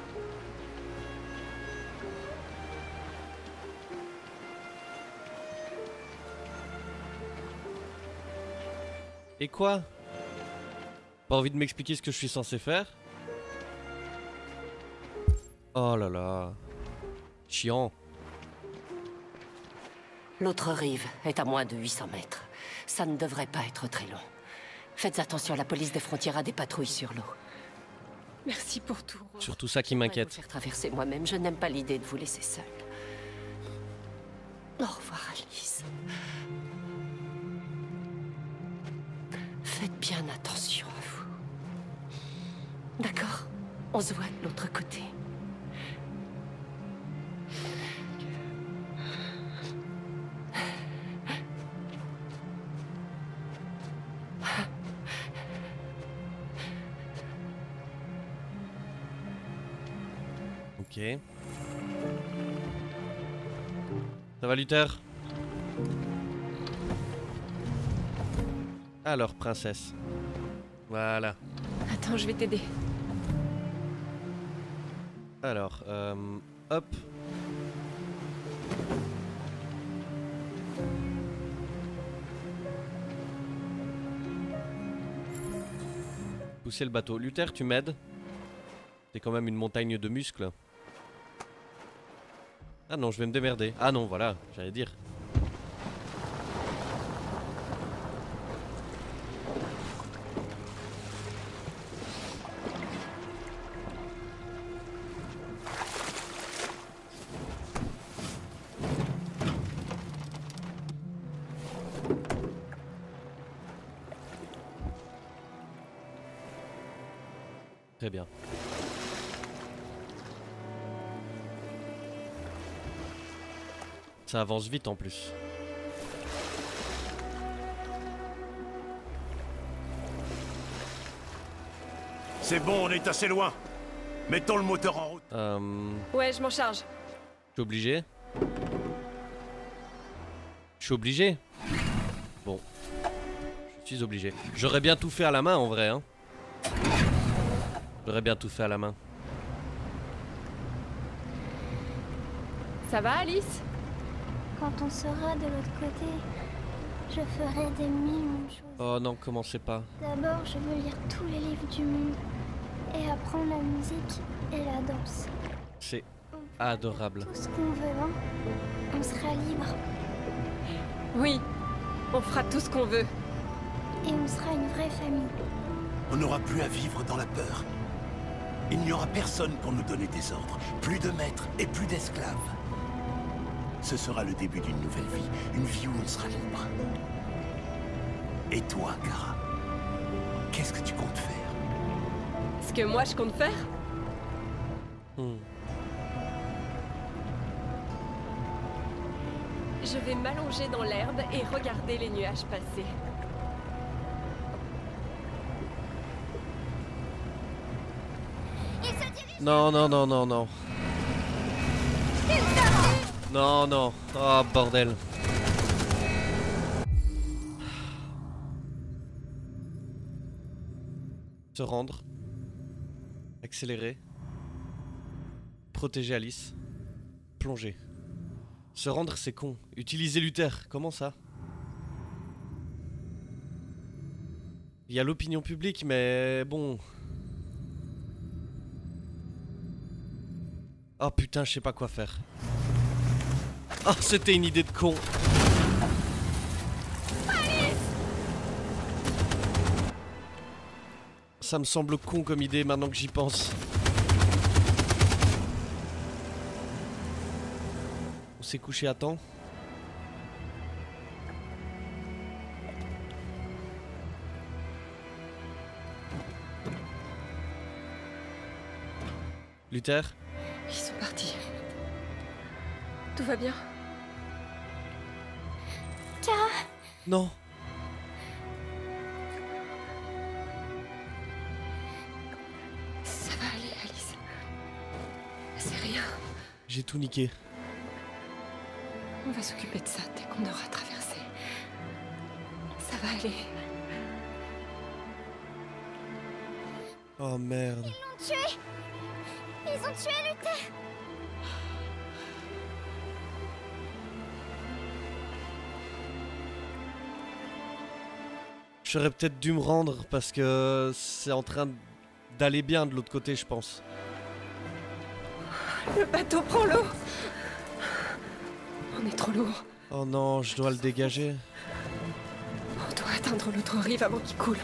Et quoi? Pas envie de m'expliquer ce que je suis censé faire? Oh là là. Chiant. L'autre rive est à moins de huit cents mètres. Ça ne devrait pas être très long. Faites attention, la police des frontières a des patrouilles sur l'eau. Merci pour tout. Surtout ça qui J'aimerais m'inquiète. vous faire traverser moi-même. Je n'aime pas l'idée de vous laisser seule. Au revoir, Alice. Faites bien attention à vous. D'accord? On se voit de l'autre côté. Ok. Ça va, Luther? Alors, princesse. Voilà. Attends, je vais t'aider. Alors, euh, hop. Pousser le bateau. Luther, tu m'aides? C'est quand même une montagne de muscles. Ah non, je vais me démerder. Ah non, voilà, j'allais dire. Très bien. Ça avance vite en plus. C'est bon, on est assez loin. Mettons le moteur en route. Euh... Ouais, je m'en charge. Je suis obligé. Je suis obligé. Bon. Je suis obligé. J'aurais bien tout fait à la main en vrai, hein. J'aurais bien tout fait à la main. Ça va, Alice? Quand on sera de l'autre côté, je ferai des millions de choses. Oh non, commencez pas. D'abord, je veux lire tous les livres du monde et apprendre la musique et la danse. C'est adorable. Tout ce qu'on veut, hein? On sera libre. Oui, on fera tout ce qu'on veut. Et on sera une vraie famille. On n'aura plus à vivre dans la peur. Il n'y aura personne pour nous donner des ordres. Plus de maîtres et plus d'esclaves. Ce sera le début d'une nouvelle vie. Une vie où on sera libre. Et toi, Kara? Qu'est-ce que tu comptes faire? Ce que moi je compte faire? Hmm. Je vais m'allonger dans l'herbe et regarder les nuages passer. Non, non, non, non, non. Non, non. Oh, bordel. Se rendre. Accélérer. Protéger Alice. Plonger. Se rendre, c'est con. Utiliser Luther. Comment ça? Il y a l'opinion publique, mais bon... Oh putain, je sais pas quoi faire. Oh, c'était une idée de con. Ça me semble con comme idée maintenant que j'y pense. On s'est couché à temps. Luther? Ils sont partis. Tout va bien? Kara? Non. Ça va aller, Alice. C'est rien. J'ai tout niqué. On va s'occuper de ça dès qu'on aura traversé. Ça va aller. Oh merde. Ils l'ont tué! Ils ont tué Luther! J'aurais peut-être dû me rendre parce que c'est en train d'aller bien de l'autre côté, je pense. Le bateau prend l'eau. On est trop lourd. Oh non, je dois le dégager. On doit atteindre l'autre rive avant qu'il coule.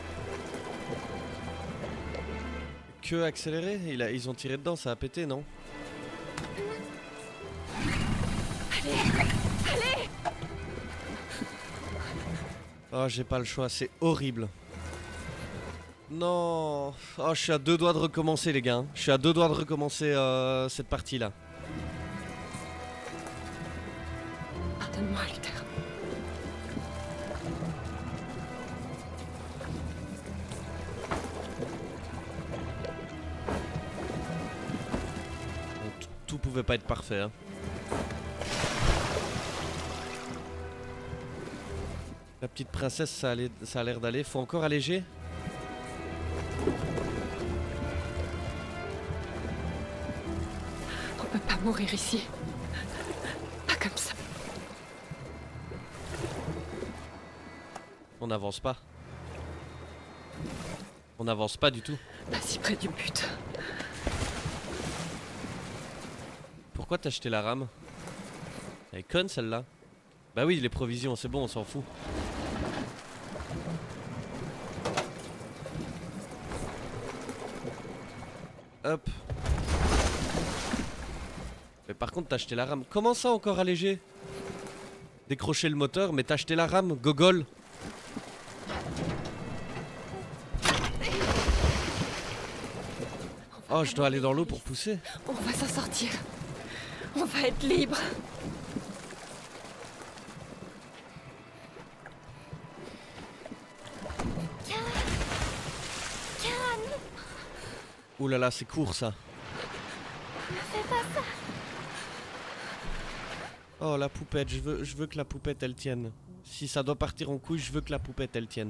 Que accélérer? Il a, ils ont tiré dedans, ça a pété, non? Allez, allez! Oh, j'ai pas le choix, c'est horrible. Non. Oh, je suis à deux doigts de recommencer, les gars. Je suis à deux doigts de recommencer euh, cette partie-là. Pardonne-moi, Luther. Bon, tout pouvait pas être parfait, hein. La petite princesse, ça, allait, ça a l'air d'aller. Faut encore alléger? On peut pas mourir ici. Pas comme ça. On n'avance pas. On n'avance pas du tout. Pas si près du but. pourquoi t'as acheté la rame? Elle est conne celle-là. Bah oui, les provisions, c'est bon, on s'en fout. Hop. Mais par contre, t'as acheté la rame. Comment ça encore allégé? Décrocher le moteur, mais t'as acheté la rame, gogol. Oh, je dois aller dans l'eau pour pousser. On va s'en sortir. On va être libre. Ouh là là, c'est court ça. Ne fais pas ça. Oh la poupette, je veux, je veux que la poupette elle tienne. Si ça doit partir en couille, je veux que la poupette elle tienne.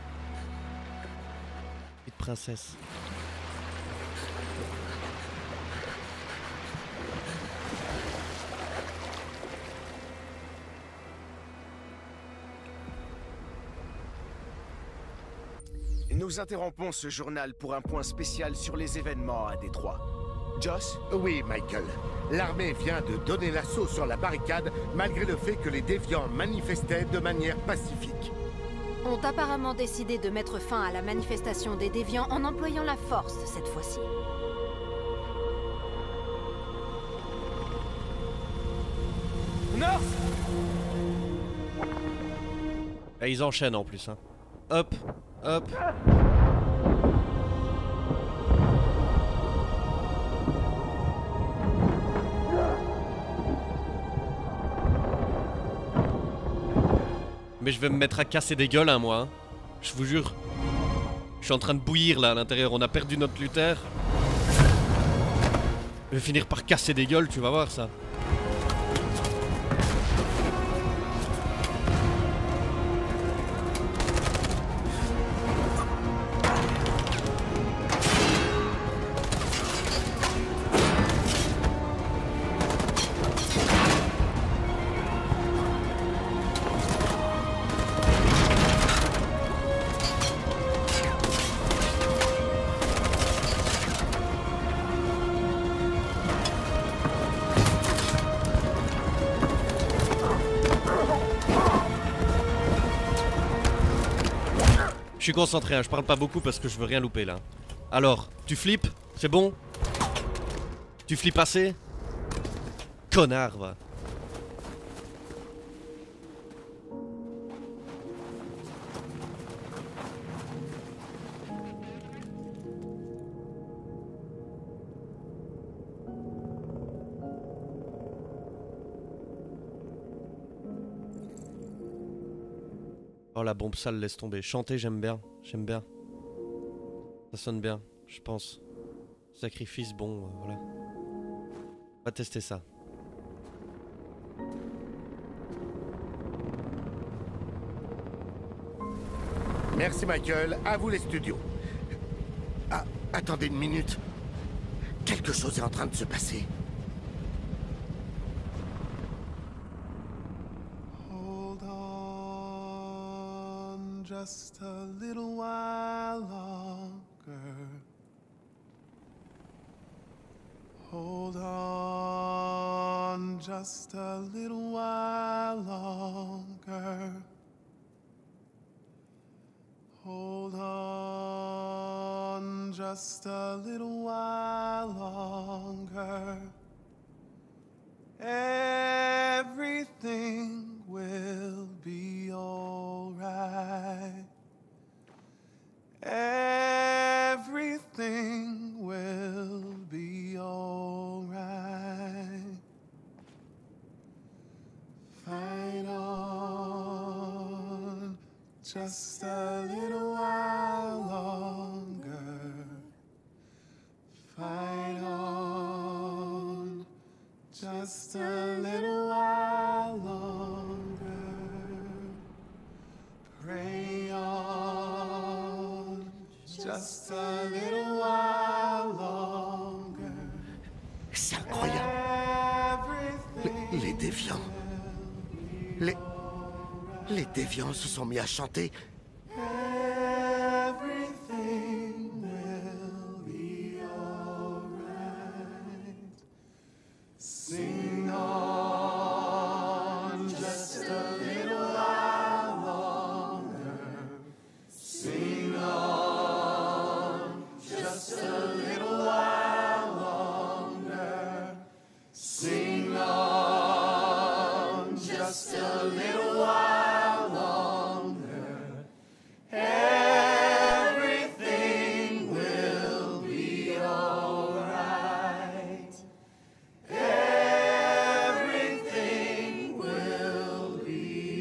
Petite princesse. Nous interrompons ce journal pour un point spécial sur les événements à Détroit. Joss? Oui, Michael. L'armée vient de donner l'assaut sur la barricade malgré le fait que les déviants manifestaient de manière pacifique. Ont apparemment décidé de mettre fin à la manifestation des déviants en employant la force cette fois-ci. North! Et ils enchaînent en plus, hein. Hop, hop. Mais je vais me mettre à casser des gueules, hein, moi. Hein. Je vous jure. Je suis en train de bouillir, là, à l'intérieur. On a perdu notre Luther. Je vais finir par casser des gueules, tu vas voir ça. Je suis concentré, hein, je parle pas beaucoup parce que je veux rien louper là. Alors, tu flippes? C'est bon? Tu flippes assez? Connard, va. Oh la bombe sale, laisse tomber. Chanter j'aime bien, j'aime bien. Ça sonne bien, je pense. Sacrifice, bon, euh, voilà. On va tester ça. Merci Michael, à vous les studios. Ah, attendez une minute. Quelque chose est en train de se passer. Just a little while longer. Hold on just a little while longer. Hold on just a little while longer. Everything will be alright. Everything will be alright. Fight on just a little while longer. Fight on just a little while longer. Pray on just a little while longer. C'est incroyable. Les, les déviants. Les... Les déviants se sont mis à chanter. Everything will be alright. Sing just a little while longer. Sing on, just a little while longer. Everything will be alright. Everything will be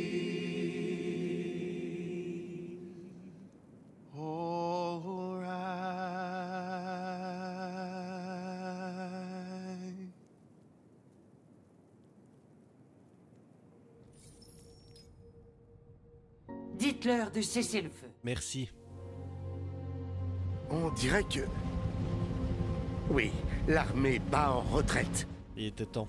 alright. Dites-leur de cesser le feu. Merci. On dirait que... Oui, l'armée bat en retraite. Il était temps.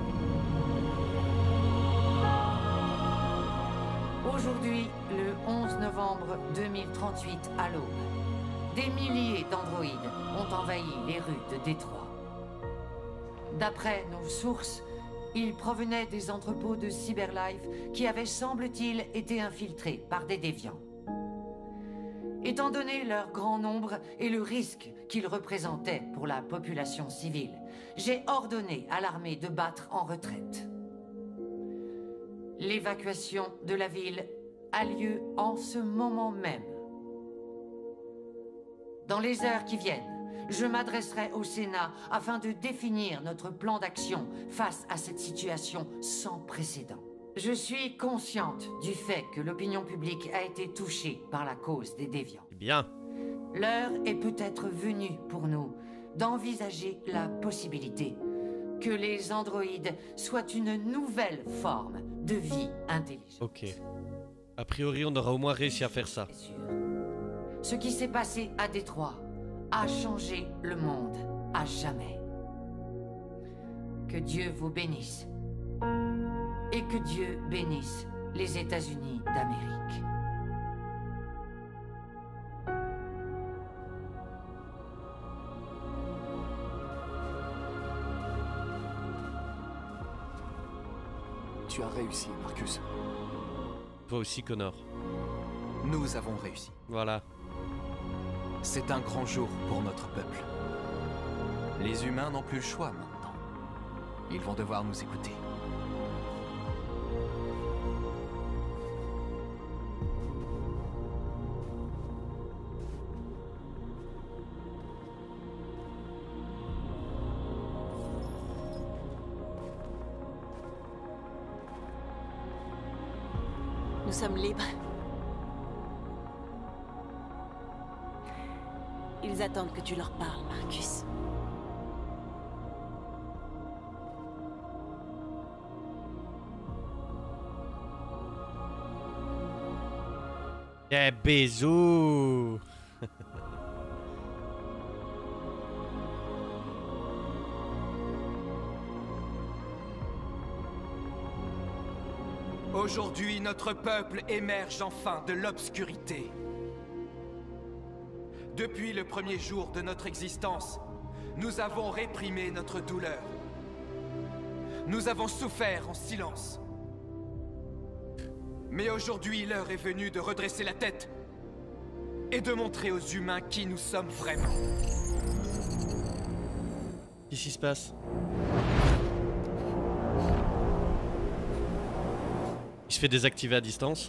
Aujourd'hui, le onze novembre deux mille trente-huit à l'aube, des milliers d'androïdes ont envahi les rues de Détroit. D'après nos sources, ils provenaient des entrepôts de Cyberlife qui avaient, semble-t-il, été infiltrés par des déviants. Étant donné leur grand nombre et le risque qu'ils représentaient pour la population civile, j'ai ordonné à l'armée de battre en retraite. L'évacuation de la ville a lieu en ce moment même. Dans les heures qui viennent, je m'adresserai au Sénat afin de définir notre plan d'action face à cette situation sans précédent. Je suis consciente du fait que l'opinion publique a été touchée par la cause des déviants. Bien. L'heure est peut-être venue pour nous d'envisager la possibilité que les androïdes soient une nouvelle forme de vie intelligente. Ok. A priori, on aura au moins réussi à faire ça. Ce qui s'est passé à Détroit a changé le monde à jamais. Que Dieu vous bénisse. Et que Dieu bénisse les États-Unis d'Amérique. Tu as réussi, Marcus. Toi aussi, Connor. Nous avons réussi. Voilà. C'est un grand jour pour notre peuple. Les humains n'ont plus le choix maintenant. Ils vont devoir nous écouter. Nous sommes libres. Ils attendent que tu leur parles, Marcus. Eh, bisous. Aujourd'hui, notre peuple émerge enfin de l'obscurité. Depuis le premier jour de notre existence, nous avons réprimé notre douleur. Nous avons souffert en silence. Mais aujourd'hui, l'heure est venue de redresser la tête et de montrer aux humains qui nous sommes vraiment. Qu'est-ce qui se passe? Il se fait désactiver à distance.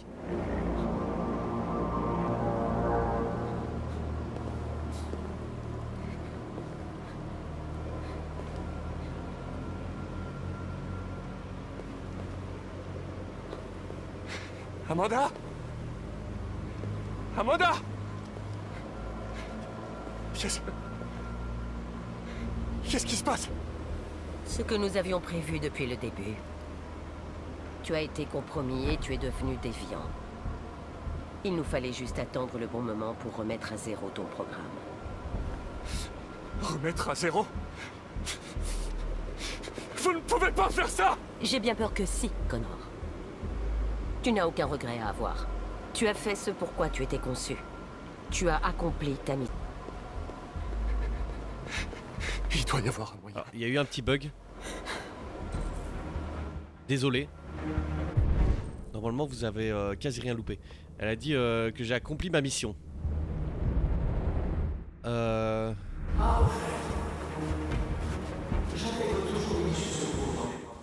Amanda? Amanda? Qu'est-ce... Qu'est-ce qui se passe? Ce que nous avions prévu depuis le début. Tu as été compromis et tu es devenu déviant. Il nous fallait juste attendre le bon moment pour remettre à zéro ton programme. Remettre à zéro? Vous ne pouvez pas faire ça! J'ai bien peur que si, Connor. Tu n'as aucun regret à avoir. Tu as fait ce pourquoi tu étais conçu. Tu as accompli ta mission. Il doit y avoir un moyen. Ah, il y a eu un petit bug. Désolé. Normalement, vous avez euh, quasi rien loupé. Elle a dit euh, que j'ai accompli ma mission. Euh...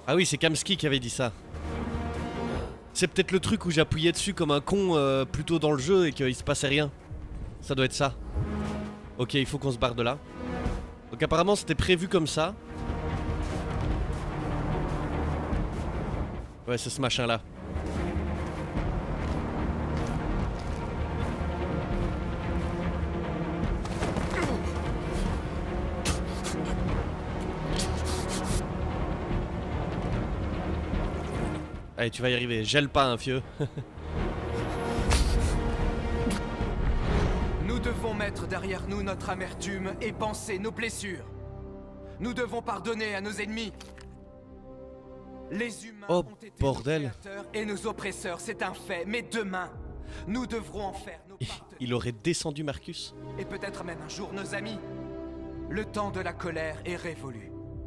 Ah oui, c'est Kamsky qui avait dit ça. C'est peut-être le truc où j'appuyais dessus comme un con euh, plutôt dans le jeu et qu'il se passait rien. Ça doit être ça. Ok, il faut qu'on se barre de là. Donc apparemment c'était prévu comme ça. Ouais, c'est ce machin là. Allez, tu vas y arriver, gèle pas un fieu. Nous devons mettre derrière nous notre amertume et penser nos blessures. Nous devons pardonner à nos ennemis. Les humains oh, ont été bordel. nos créateurs et nos oppresseurs, c'est un fait. Mais demain, nous devrons en faire nos partenaires. Il aurait descendu Marcus. Et peut-être même un jour nos amis. Le temps de la colère est révolu.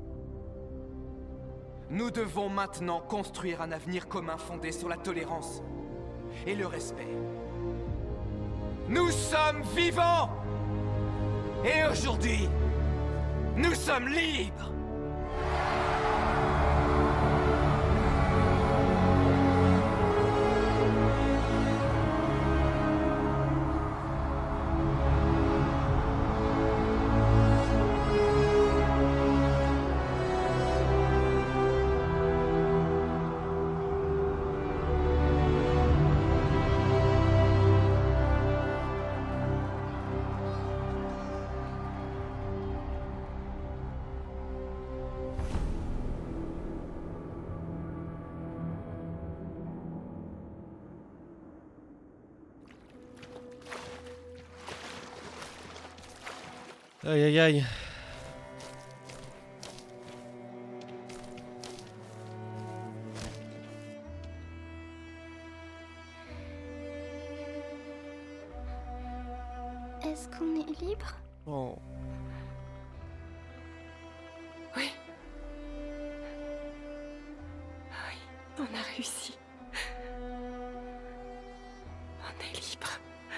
Nous devons maintenant construire un avenir commun fondé sur la tolérance et le respect. Nous sommes vivants! Et aujourd'hui, nous sommes libres! Aïe aïe aïe. Est-ce qu'on est libre? Oh. Oui. Oui, on a réussi. On est libre.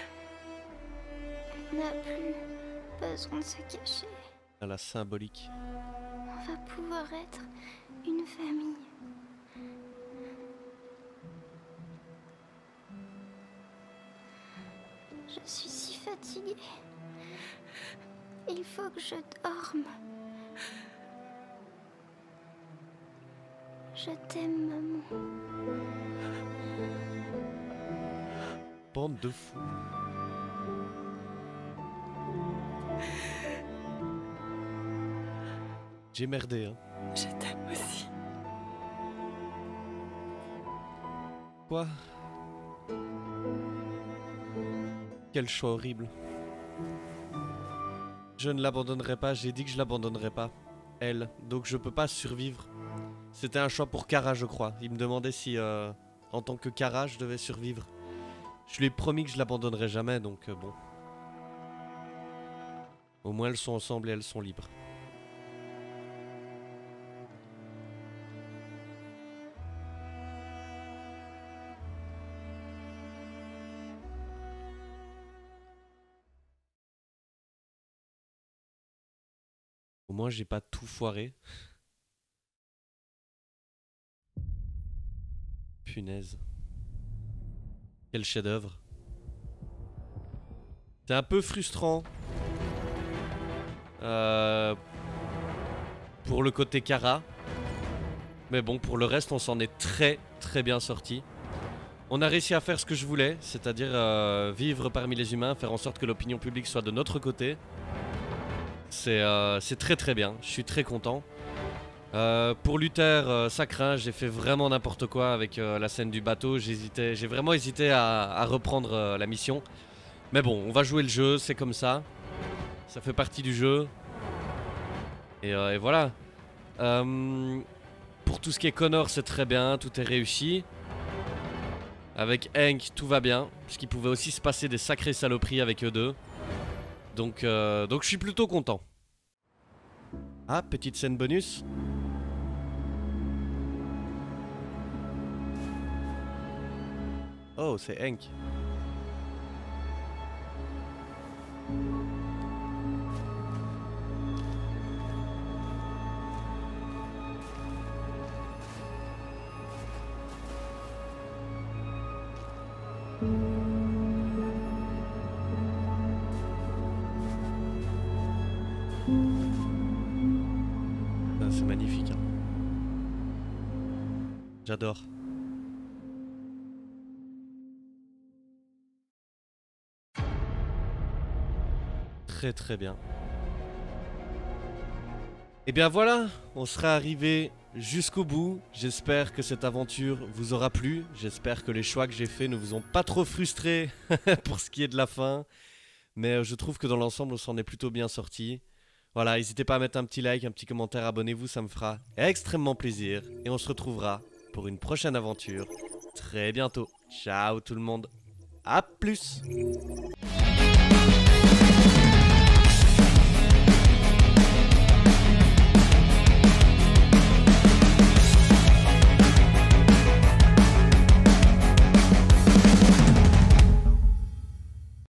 On n'a plus besoin de se cacher. À la symbolique. On va pouvoir être une famille. Je suis si fatiguée. Il faut que je dorme. Je t'aime, maman. Bande de fous. J'ai merdé, hein. Je t'aime aussi. Quoi? Quel choix horrible. Je ne l'abandonnerai pas, j'ai dit que je l'abandonnerai pas. Elle, donc je peux pas survivre. C'était un choix pour Kara, je crois. Il me demandait si, euh, en tant que Kara, je devais survivre. Je lui ai promis que je l'abandonnerai jamais, donc euh, bon. Au moins elles sont ensemble et elles sont libres. Au moins j'ai pas tout foiré. Punaise. Quel chef-d'œuvre. C'est un peu frustrant. Euh, pour le côté Kara. Mais bon, pour le reste, on s'en est très très bien sorti. On a réussi à faire ce que je voulais, c'est-à-dire euh, vivre parmi les humains, faire en sorte que l'opinion publique soit de notre côté. C'est euh, c'est très très bien, je suis très content. Euh, pour Luther, euh, ça craint, j'ai fait vraiment n'importe quoi avec euh, la scène du bateau. J'hésitais, j'ai vraiment hésité à, à reprendre euh, la mission. Mais bon, on va jouer le jeu, c'est comme ça. Ça fait partie du jeu. Et, euh, et voilà. Euh, pour tout ce qui est Connor, c'est très bien, tout est réussi. Avec Hank, tout va bien. Parce qu'il pouvait aussi se passer des sacrées saloperies avec eux deux. Donc, euh, donc je suis plutôt content. Ah, petite scène bonus. Oh, c'est Hank. Ah, c'est magnifique. Hein. J'adore. Très très bien. Et bien voilà, on sera arrivé jusqu'au bout. J'espère que cette aventure vous aura plu. J'espère que les choix que j'ai faits ne vous ont pas trop frustré pour ce qui est de la fin. Mais je trouve que dans l'ensemble, on s'en est plutôt bien sorti. Voilà, n'hésitez pas à mettre un petit like, un petit commentaire, abonnez-vous, ça me fera extrêmement plaisir. Et on se retrouvera pour une prochaine aventure très bientôt. Ciao tout le monde, à plus.